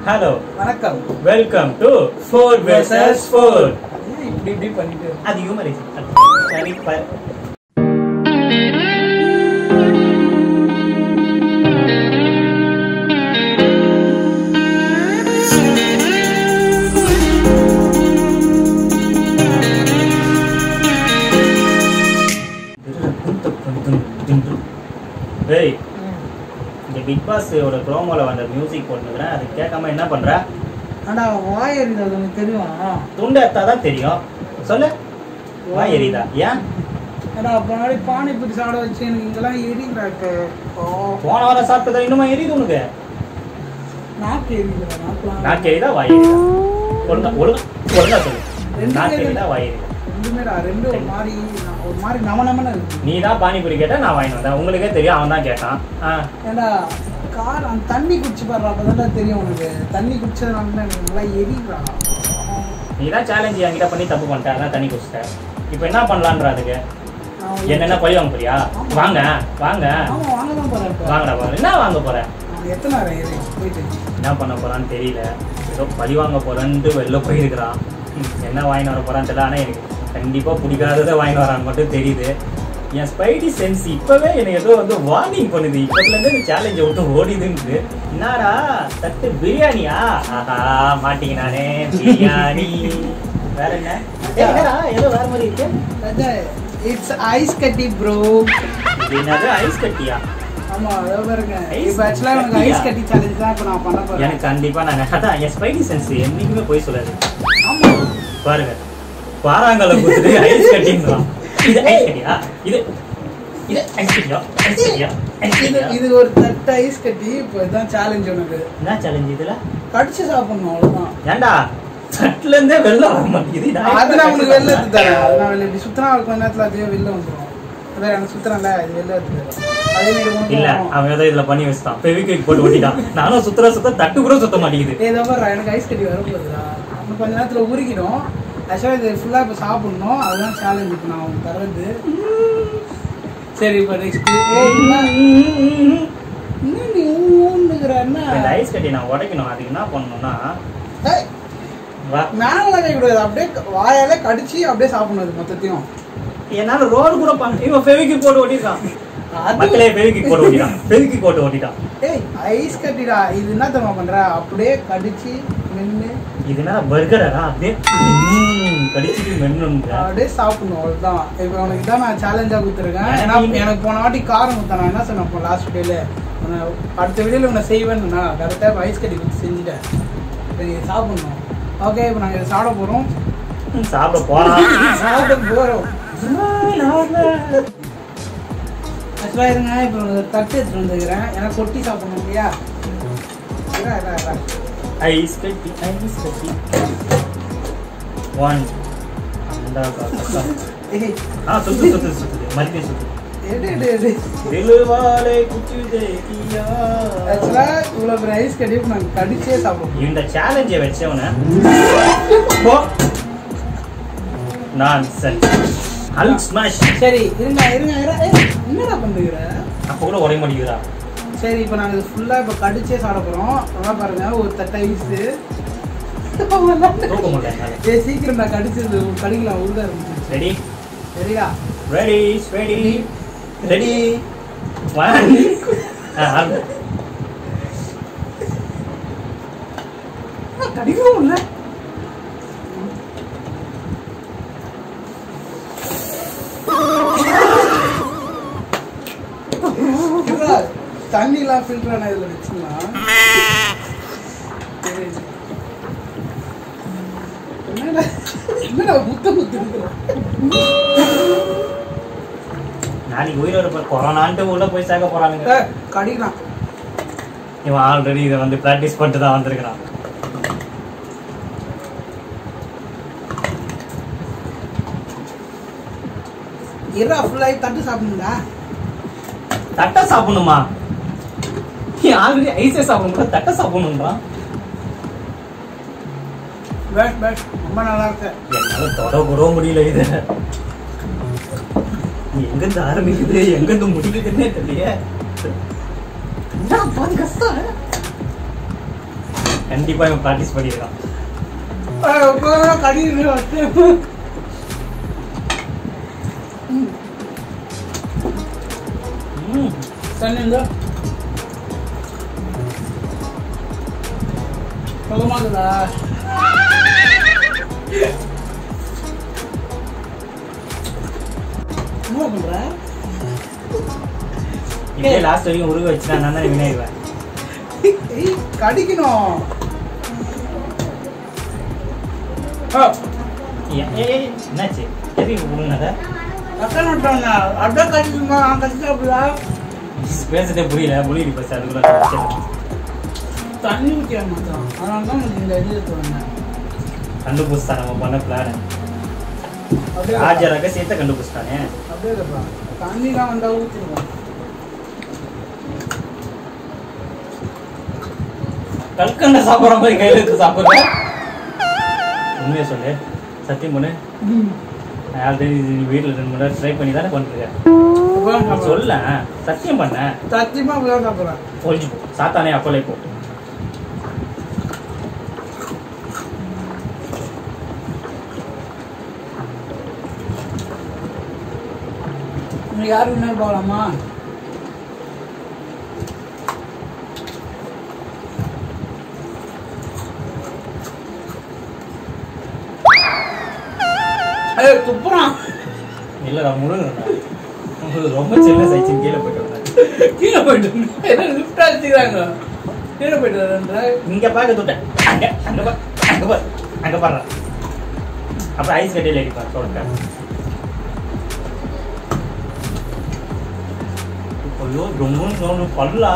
Hello வணக்கம். Welcome to 4 vs 4. இப்படி பண்ணிட்டு அது ஹியூமர் சரி ஏய் இந்த பிக் பாஸோட ப்ரோமோல வந்த மியூசிக் போட்டுக்கிறேன், அது கேட்காம என்ன பண்ற? ஆனா வாய் எரியுது, எனக்கு தெரியும். துண்டு எத்தாதான் தெரியும். சொல்லு, வாய் எரியுதா? ஏன்? ஏன்னா அப்ப நாளை பானிபூரி சாப்பிட வச்சு எனக்கு இங்கெல்லாம் எரியுறாக்கு. போன வாரம் சாப்பிட்டதா இன்னுமா எரியுது உனக்கு? நாக்கு எரியுது. நாக்கு எரியுதா வாய் எரியுதா? ஒழுங்கா சொல்லு. நாக்கு எரியுதா வாய் எரியுதா? ரெண்டு ஒரு மாதிரி நமனமன இருக்கு. நீ தான் பானிபூரி கேட்டா, நான் வாங்கி வந்தேன். உங்களுக்கே தெரியும், அவன் தான் கேட்டான். ஏன்னா அந்த தண்ணி குடிச்சு பாடுற அப்பதான் தெரியும் உனக்கு. தண்ணி குடிச்சதுனால எனக்கு நல்லா எரியுறான். நீ தான் சேலஞ்ச் என்கிட்ட பண்ணி தப்பு பண்ணிட்ட, அதான் தண்ணி குடிச்சிட்ட. இப்போ என்ன பண்ணலான்ற அதுக்கு என்னென்ன பழி வாங்க போறியா? வாங்க வாங்கதான் போறேன். வாங்கடா பாரு, என்ன வாங்க போற? எத்தனை போயிட்டு என்ன பண்ண போறான்னு தெரியல. ஏதோ பழி வாங்க போறேன்ட்டு வெளில போயிருக்கிறான். என்ன வாங்கிட்டு வர போறான்னு தெரியல. ஆனா எனக்கு கண்டிப்பா பிடிக்காததை வாங்கிட்டு வரான்னு மட்டும் தெரியுது. என் ஸ்பைடி சென்ஸ் இப்பவே எனக்கு ஏதோ வந்து வார்னிங் பண்ணுது. இப்பத்துல இருந்து இந்த சேலஞ்சை விட்டு ஓடிதுன்னு. என்னடா தட்டு பிரியாணியா? ஆஹா மாட்டீங்க நானே பிரியாணி. வேற என்ன? ஏதோ வேற மாதிரி இருக்கு. இட்ஸ் ஐஸ் கட்டி ப்ரோ. என்னது ஐஸ் கட்டியா? ஆமா அதோ பாருங்க. இப்போ एक्चुअली எனக்கு ஐஸ் கட்டி சேலஞ்ச் தான் இப்ப நான் பண்ண போறேன். எனக்கு கண்டிப்பா நான் அதான் என் ஸ்பைடி சென்ஸ் என்னைக்குமே போய் சொல்லாது. ஆமா பாருங்க, பாறாங்கல்ல குத்துட்டு ஐஸ் கட்டிங்கறான். இது ஐஸ் கட்டியா? இது ஐஸ் கட்டியா? ஐஸ் கட்டியா? இது ஒரு தட்டு ஐஸ் கட்டி. இப்போ இதான் சேலஞ்ச் உனக்கு. என்ன சேலஞ்ச் இதுல? கடிச்சு சாப்பிடணும் அவ்வளவுதான். ஏன்டா தட்டுல இருந்தே வெளில வர மாட்டேங்குது. அது நான் உங்களுக்கு வெளில எடுத்து தரேன். அது நான் இப்படி சுத்தினா கொஞ்ச நேரத்துல அதுவே வெளில வந்துடும். அதான் எனக்கு சுத்துறேன்ல, இது வெளில எடுத்து தரேன். அதே மாதிரி இல்ல, அவன் ஏதோ இதுல பண்ணி வச்சுட்டான். ஃபெவிக்விக் போட்டு ஒட்டிட்டான். நானும் சுத்த தட்டு கூட சுத்த மாட்டேங்குது. ஏதோ பாரு, எனக்கு ஐஸ் கட்டி வரப்போகுதுடா. இன்னும் கொஞ்ச நேரத்துல உருகிடும். ஆக்சுவலா இது ஃபுல்லா இப்போ சாப்பிடணும். அதுதான் சேலஞ்ச் இப்போ நான் உங்களுக்கு தர்றது. சரி இப்போ நெக்ஸ்ட். இன்னும் நீ ஊன்னுக்குற என்ன? இந்த ஐஸ் கட்டி நான் உடைக்கணும். அதுக்கு என்ன பண்ணணும்னா மேல கூடாது, அப்படியே வாயாலே கடிச்சு அப்படியே சாப்பிடணும் அது மொத்தத்தையும். என்னால ரோடு கூட பண்ண. இவன் ஃபெவிக்விக் போட்டு ஒட்டிட்டான். மக்களே ஃபெவிக்விக் போட்டு ஒட்டிட்டான். ஃபெவிக்விக் போட்டு ஒட்டிட்டான். ஏய் ஐஸ் கட்டிடா. இது என்ன தெரியுமா பண்ற? அப்படியே கடிச்சு மென்னு. இது என்ன பர்கரா? அப்படியே கடிச்சிட்டு மென்னுங்க. அப்படியே சாப்பிடணும், அவ்வளவுதான். இப்போ உனக்கு தான் நான் சேலஞ்சா கொடுத்துருக்கேன். ஏன்னா எனக்கு போன வாட்டி காரம் கொடுத்தேன். நான் என்ன சொன்னேன் இப்போ லாஸ்ட் டேல, அடுத்த வீடியோல உன்னை செய்வேன்னு கரெக்டாக ஐஸ் கட்டி கொடுத்து செஞ்சுட்டேன். இப்போ நீ சாப்பிடணும். ஓகே, இப்போ நாங்கள் இதை சாப்பிட போகிறோம். சாப்பிட போகிறோம். ஆக்சுவலாக இருங்க, இப்போ தட்டு எடுத்துட்டு வந்துக்கிறேன். ஏன்னா கொட்டி சாப்பிடணும் இல்லையா? ஐஸ் கட்டி ஒன். சுத்து மறுபடியும் சுத்து. இவ்வளோ பெரிய ஐஸ் கட்டி நாங்கள் கடிச்சே சாப்பிடுவோம். இந்த சேலஞ்சை வச்சவன நான் சரி இருங்க. என்னடா பண்ணுகிற? அப்போ கூட உடைய மாட்டேங்கிறா. சரி இப்போ நாங்கள் ஃபுல்லாக இப்போ கடிச்சே சாப்பிட போகிறோம். அதான் பாருங்க, ஒரு தட்டை ஐஸு. சீக்கிரம் நான் கடிச்சது கடிக்கலாம். உருதா இருந்துச்சு. ரெடி? சரிடா? ரெடி. கடிக்கவும் இல்லை. தண்ணிலாம் ஃபில்டரான இதில் வச்சுக்கலாம். என்னடா முத்து நாளைக்கு உயிரோட கொரோனான்ட்டு உள்ள போய் சேர்க்க போறாங்க. கடிக்கலாம். இவன் ஆல்ரெடி இதை வந்து பிராக்டிஸ் பண்ணிட்டு தான் வந்திருக்கிறான். ஃபுல்லாகி தட்டு சாப்பிடணுங்களா? தட்டை சாப்பிடணுமா? ஆல்ரெடி ஐஸே சாப்பிடணும், தட்டை சாப்பிடணும்ன்றான். ரொம்ப நல்லா இருக்கு. என்னால தொட கூட முடியல. இது எங்கிருந்து ஆரம்பிக்குது எங்கிருந்து முடிக்குதுன்னே தெரியல. பாதி கஷ்டம். கண்டிப்பா இவன் ப்ராக்டிஸ் பண்ணிருக்கான். தண்ணி சொல்லுமாக்குதா என்ன பண்ற? இதே லாஸ்ட் வரைக்கும் உருக வச்சுனா நான் தான் வினாயிடுவேன். கடிக்கணும். என்னாச்சு? எதுக்கு உருகுனத? அப்படியே கடிக்குமா? கடிச்சா பேசுறதே புரியல. புரியல பஸ் அதுக்குள்ள தண்ணி ஊற்றிய மாட்டோம். அதனால தான் இந்த இது வந்தேன். கண்டுபிடிச்சான் நம்ம பண்ண பிளான். ராஜ ரகசியத்தை கண்டுபிடிச்சிட்டானே. அப்படியே தண்ணிலாம் வந்தா ஊற்றிடுவோம். கல்கண்ட சாப்பிட்ற மாதிரி கையில் எடுத்து சாப்பிட்ற. உண்மையை சொல்லு, சத்தியம் பண்ணு. ஆல்ரெடி வீட்டில் 2 மணி நேரம் ட்ரை பண்ணி தானே பண்ணிருக்கேன். சொல்ல சத்தியம் பண்ண. சத்தியமா அப்படியே சாப்பிட்றேன். ஒழிஞ்சு போ சாத்தானே அப்போலே போ. யாரு என்ன போகலாமா? துப்புறான். இல்லடா முருகன் ரொம்ப சின்ன சைஸ் கீழே போயிட்டு லிஃப்ட் அடிச்சுக்கிறாங்க. கீழே போயிட்டு இங்க பாக்க தொட்டேன். அங்க அங்க பா அங்க பா அங்க பாடுறா. அப்புறம் ஐஸ் கட்டியில் அடிப்பார் சொல்லிட்டேன். ஐயோ ரொம்ப பல்லா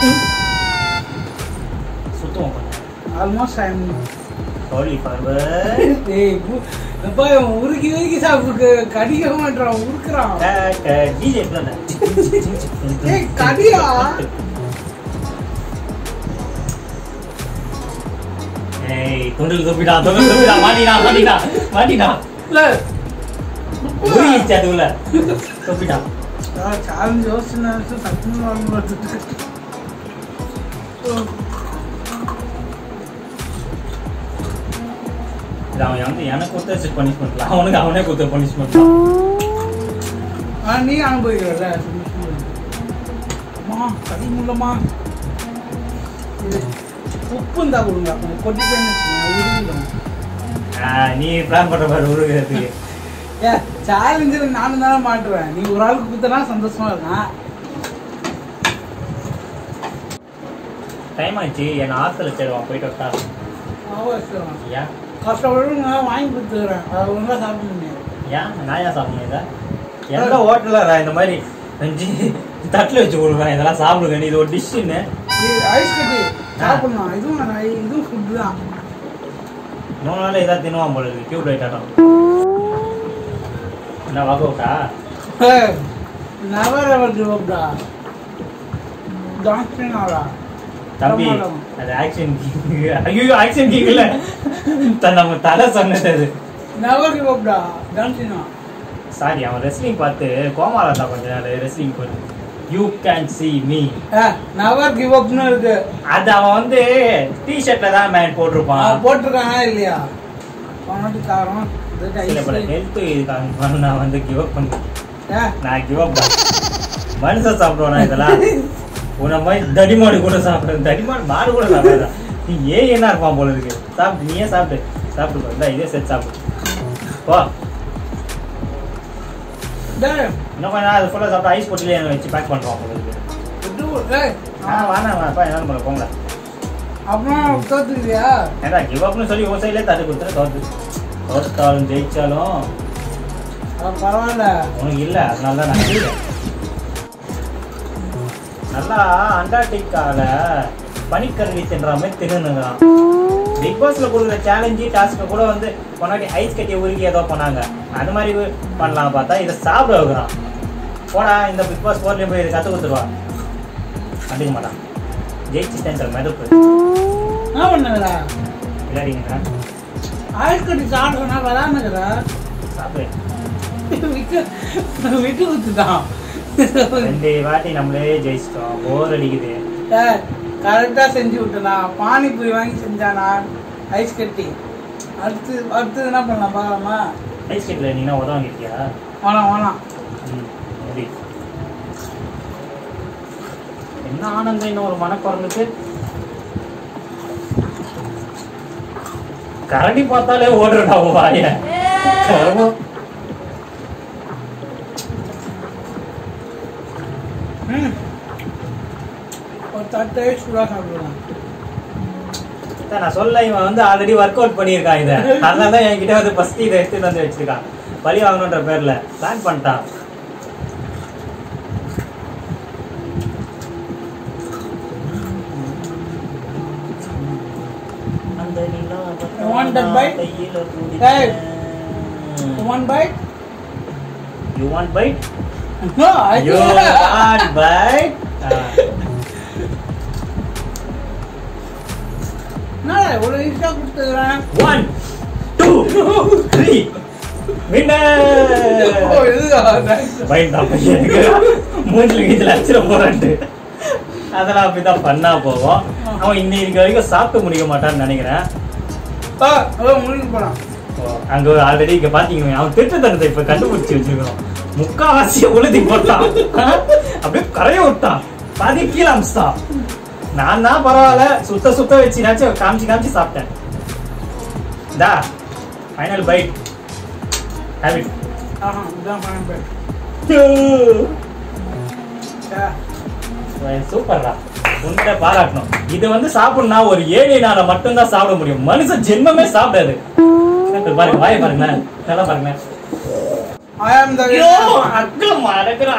சுத்தம் பண்ண. Almost I am sorry forward. உருக்கி உருக்கி சாப்பிட்டு கடிக்க மாட்டான். உருக்குறான். டிஜே பண்ண. கடியா? ஏய் தொண்டில் தொப்பிடா மாட்டினா இல்ல உருகிச்சு அதுல தொப்பிடா. சேலஞ்ச் யோசிச்சு சத்தியமா வாங்க. அவன் வந்து எனக்கு கொடுத்த பனிஷ்மெண்ட் அவனுக்கு அவனே கொடுத்த பனிஷ்மெண்ட். நீ அனுபவிக்கிறல்ல. அம்மா கடி முள்ளமா உப்பு இருந்தா கொடுங்க. கொட்டிட்டேன்னு நீ பிளான் பண்ற மாதிரி உருகிறதுக்கு. சேலஞ்சில் நானும் தானே மாட்டுவேன். நீ ஒரு ஆளுக்கு கொடுத்தனா சந்தோஷமா இருக்கான். டைம் ஆயிடுச்சு. என்ன ஆத்துல சேருவான் போயிட்டு வட்டா. ஏன் கஷ்டப்பட்டு வாங்கி கொடுத்துக்கிறேன். அதை ஒழுங்கா சாப்பிடுங்க. ஏன் நான் ஏன் சாப்பிடணும் இதை? எந்த ஹோட்டலில் இந்த மாதிரி தட்டில் வச்சு கொடுக்குறேன் இதெல்லாம் சாப்பிடுங்க. நீ இது ஒரு டிஷ்ஷுன்னு ஐஸ் கட்டி சாப்பிடணும். இதுவும் ஃபுட்டு தான். 3 நாள் இதாக தின்னுவான் போல இருக்கு. கியூப் லைட் ஆட்டம் என்ன வாங்க விட்டா நவர் எவர் கிவ் அப் டா. டான்ஸ் ஆடா தம்பி. அது ஆக்ஷன் கிங். ஐயோ ஆக்ஷன் கிங் இல்ல, நம்ம தலை சொன்னது அது. நவர் கிவ் அப் டா டான்ஸ். சாரி அவன் ரெஸ்லிங் பார்த்து கோமாளா தான் கொஞ்ச நாள் ரெஸ்லிங் பண்ணு. You can see me. Never give அப்னு இருக்கு. அது அவன் வந்து டி-ஷர்ட்ல தான் மேன் போட்டிருப்பான். போட்டிருக்கானா இல்லையா? அவனுக்கு காரணம் ஹெல்த் இதுக்காக நான் வந்து கிவ் அப் பண்ணேன். நான் கிவ் அப் தான். மனுஷன் சாப்பிடுவானா இதெல்லாம்? உன மாதிரி தடிமாடு கூட சாப்பிடுறது. தடிமாடு மாடு கூட சாப்பிடுறா. நீ என்ன இருப்பான் போல இருக்கு. சாப்பிட்டு நீயே சாப்பிட்டு இதே சேர்த்து சாப்பிடு போ. இன்னும் கொஞ்சம் அது ஃபுல்லாக சாப்பிட்டு ஐஸ் போட்டிலே வச்சு பேக் பண்ணுறோம் போல இருக்கு. வாப்பா என்ன பண்ண போங்க. அப்புறம் தோத்துக்கிறியா? ஏடா கிவ் அப்னு சொல்லி ஒரு சைட்லேயே தட்டு கொடுத்துட்டு தோத்தாலும் ஜெயிச்சாலும் பரவாயில்ல உனக்கு இல்லை. அதனால தான் நான் இல்லை. நல்லா அண்டார்டிகால பனிக்கரடி தின்ற மாதிரி தின்னுங்கிறான். பிக் பாஸ்ல கொடுக்குற சேலஞ்சு டாஸ்க்கு கூட வந்து முன்னாடி ஐஸ் கட்டியை உருகி ஏதோ பண்ணாங்க. அது மாதிரி பண்ணலாம் பார்த்தா இதை சாப்பிட வைக்கிறான். போடா இந்த பிக் பாஸ் 4 போய் இதை கற்று கொடுத்துருவா. கண்டுக்க மாட்டான். ஜெயிச்சுட்டேன் சார் மெதப்பு என்ன பண்ணுறா விளையாடிங்க. ஐஸ் கட்டி சாப்பிட்றா விளாண்டுக்கிறா. சாப்பிடு விட்டு கொடுத்துட்டான். 2 வாட்டி நம்மளே ஜெயிச்சிட்டோம். போர் அடிக்குது. கரெக்டா செஞ்சு விட்டனா. பானிபூரி வாங்கி செஞ்சானா ஐஸ் கட்டி. அடுத்து என்ன பண்ணலாம் பார்க்கலாமா? ஐஸ் கட்டில நீனா உதவாங்கிட்டியா? வேணாம். என்ன ஆனந்தம் இன்னும் ஒரு மனக்குறந்துட்டு கரண்டி பார்த்தாலே ஓடுறா வாய. ஒரு தட்டை சூடா சாப்பிடலாம். நான் சொல்ல இவன் வந்து ஆல்ரெடி ஒர்க் அவுட் பண்ணியிருக்கான் இதை. அதனாலதான் என்கிட்ட வந்து ஃபர்ஸ்ட் இதை எடுத்து வந்து வச்சிருக்கான். பழி வாங்கணுன்ற பேர்ல பிளான் பண்ணிட்டான். You want that bite? Hey, you want bite? You want bite? No, You want bite? நான் ஒரு ஈஸியா கொடுத்துக்கிறேன். 1 2 3 winner. ஓ இதுதான் பைட் தான் பையனுக்கு மூஞ்சில வீட்டுல அடிச்சிட போறான்ட்டு. அதெல்லாம் அப்படிதான் பண்ணா போவோம். அவன் இன்னைக்கு வரைக்கும் சாப்பிட்டு முடிக்க மாட்டான்னு நினைக்கிறேன். முடிக்க போறான். அங்க ஆல்ரெடி இங்க பாத்தீங்க அவன் திட்டத்தனத்தை இப்ப கண்டுபிடிச்சு வச்சிருக்கோம். முக்காவாசிய உழுதி போட்டான். அப்படியே கரைய விட்டான். பாதி கீழே அமிச்சிட்டான். நான் தான் பரவாயில்ல சுத்த வச்சுனாச்சும் காமிச்சு சாப்பிட்டேன். The final fight. Have it. இதுதான் ஃபைனல் பைட். சூப்பர்டா. உன்கிட்ட பாராட்டணும். இது வந்து சாப்பிடணும்னா ஒரு ஏழைனால மட்டும்தான் சாப்பிட முடியும். மனுஷ ஜென்மமே சாப்பிடாது. பாருங்க வாய பாருங்க நல்லா பாருங்க. I am the அக்கலம் அடக்குறா.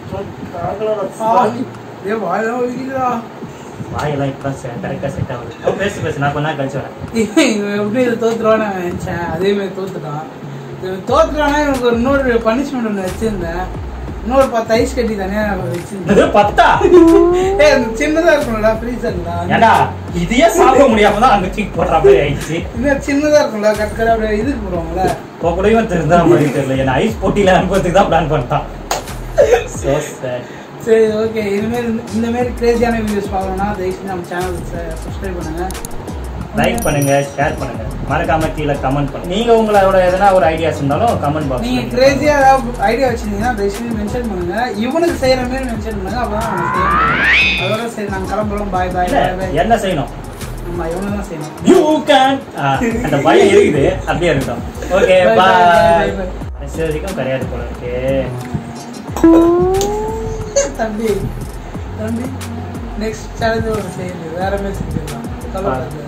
வாயெல்லாம் இப்பதான் கரெக்டா செட் ஆகுது. பேசு நான் கொஞ்ச நாள் கழிச்சு வரேன். எப்படி இதை தோத்துருவான்னு நினைச்சேன். அதே மாதிரி தோத்துட்டான். தோத்துட்டானா இவனுக்கு ஒரு இன்னொரு பனிஷ்மெண்ட் ஒன்று வச்சிருந்தேன். இன்னொரு 10 ஐஸ் கட்டி தானே வச்சிருந்தேன். 10 சின்னதா இருக்கும்ல ஃப்ரீசர்ல. ஏண்டா இதையே சாப்பிட முடியாம தான் அங்க தூக்கி போடுற மாதிரி ஆயிடுச்சு. இன்னும் சின்னதா இருக்கும்ல கட் அப்படியே இதுக்கு போடுவாங்கல்ல. இப்போ கூடயும் தெரிஞ்சா மாதிரி தெரியல. என்ன ஐஸ் போட்டியில அனுப்புறதுக்கு தான் பிளான் பண்ணிட்டான். So sad. சரி ஓகே. இந்த மாதிரி கிரேசியான வீடியோஸ் பார்க்கணும்னா தயவுசெய்து நம்ம சேனலுக்கு சப்ஸ்கிரைப் பண்ணுங்க, லைக் பண்ணுங்க, ஷேர் பண்ணுங்க, மறக்காம கீழே கமெண்ட் பண்ணுங்க. நீங்க உங்களோட எதனா ஒரு ஐடியாஸ் இருந்தாலும் கமெண்ட் பாக்ஸ். நீங்க கிரேசியா ஏதாவது ஐடியா வச்சிருந்தீங்கன்னா தயவுசெய்து மென்ஷன் பண்ணுங்க. இவனுக்கு செய்யற மாதிரி மென்ஷன் பண்ணுங்க. அப்பதான் நம்ம செய்யணும். அதோட சரி நாங்க கிளம்புறோம். பாய் பாய். என்ன செய்யணும்? நம்ம இவனுக்கு தான் செய்யணும். You can. அந்த பயம் இருக்குது. அப்படியே இருக்கட்டும். Okay bye. வரைக்கும் கிடையாது போல இருக்கு. தம்பி நெக்ஸ்ட் சேலஞ்ச் ஒரு செய்யுது. வேற மாதிரி செஞ்சிடலாம்.